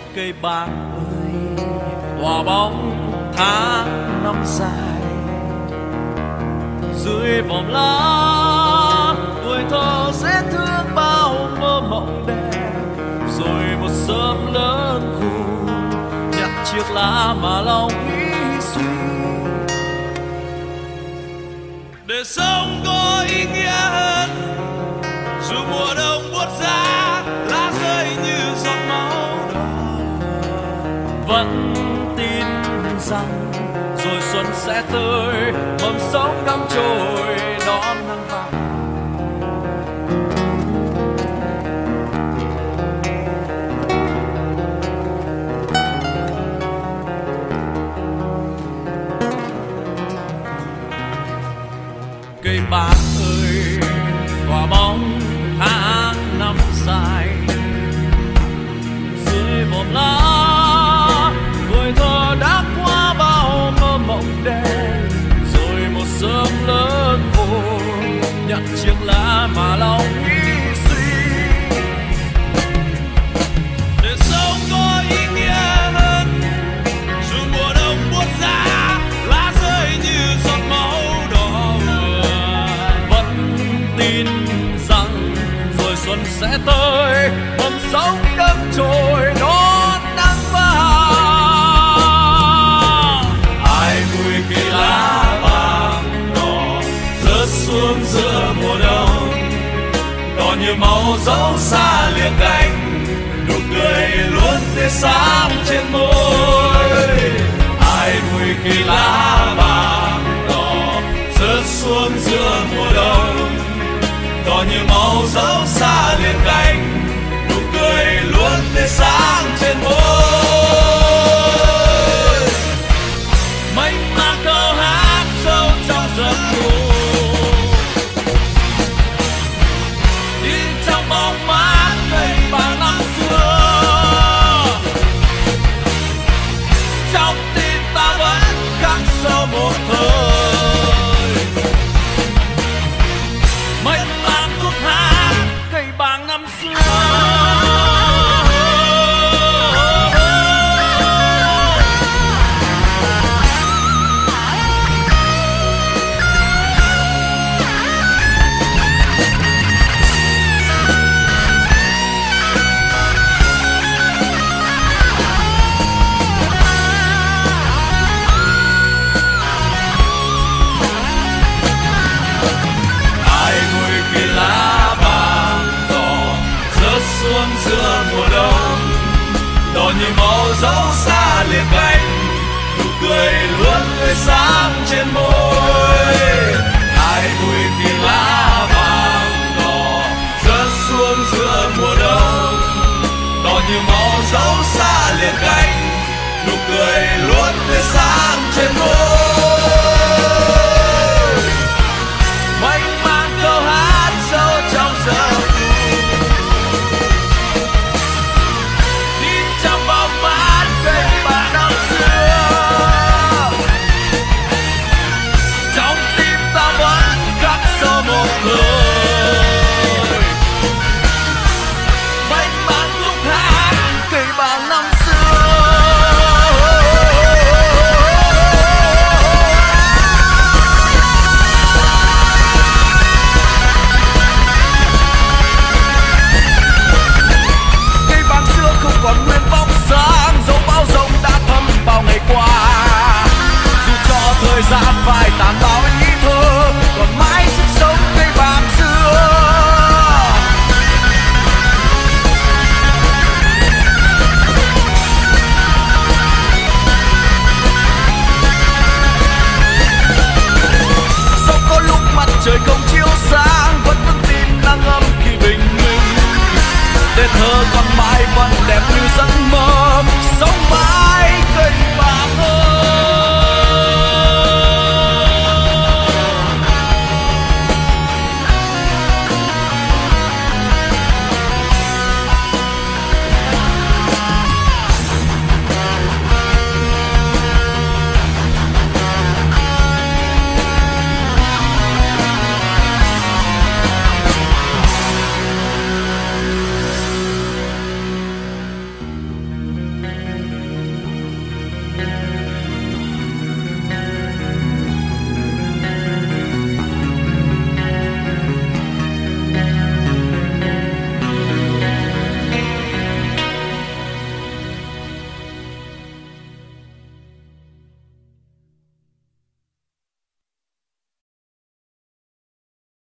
Cây bàng ơi, hòa bóng tháng năm dài dưới vòng lá, tuổi thơ sẽ thương bao mơ mộng đẹp. Rồi một sớm lớn khôn nhặt chiếc lá mà lòng nghĩ suy, để sống có ý nghĩa hơn. Dù mùa đông buốt giá, lá rơi như giọt máu đỏ, vẫn tin rằng rồi xuân sẽ tới, mầm sống đắm trôi đón nắng vàng. Cây bàng ơi, tỏa bóng tháng năm dài dưới vòm lá, tuổi thơ đã qua bao mơ mộng đẹp. Rồi một sớm lớn khôn nhặt chiếc lá mà lòng nghĩ suy, để sống có ý nghĩa hơn. Dù mùa đông buốt giá, lá rơi như giọt máu đỏ, vẫn tin rằng rồi xuân sẽ tới, mầm sống đắm trôi đón nắng vàng. Ai vui khi lá vàng đỏ rớt xuống giữa mùa đông, đỏ như máu dấu xa liệng cánh, nụ cười luôn tươi sáng trên môi. Ai vui khi lá vàng đỏ rớt xuống giữa mùa đông, đỏ như máu dấu xa liệng cánh, nụ cười luôn tươi sáng trên môi. Mênh mang câu hát sâu trong giấc ngủ, đi trong bóng mát cây bàng năm xưa. Trong tim ta vẫn khắc sâu một thời, mênh mang khúc hát cây bàng năm xưa. Giữa mùa đông, đỏ như máu dấu xa liệng cánh, nụ cười luôn tươi sáng trên môi. Ai vui khi lá vàng đỏ rớt xuống giữa mùa đông, đỏ như máu dấu xa liệng cánh, nụ cười luôn tươi sáng trên môi.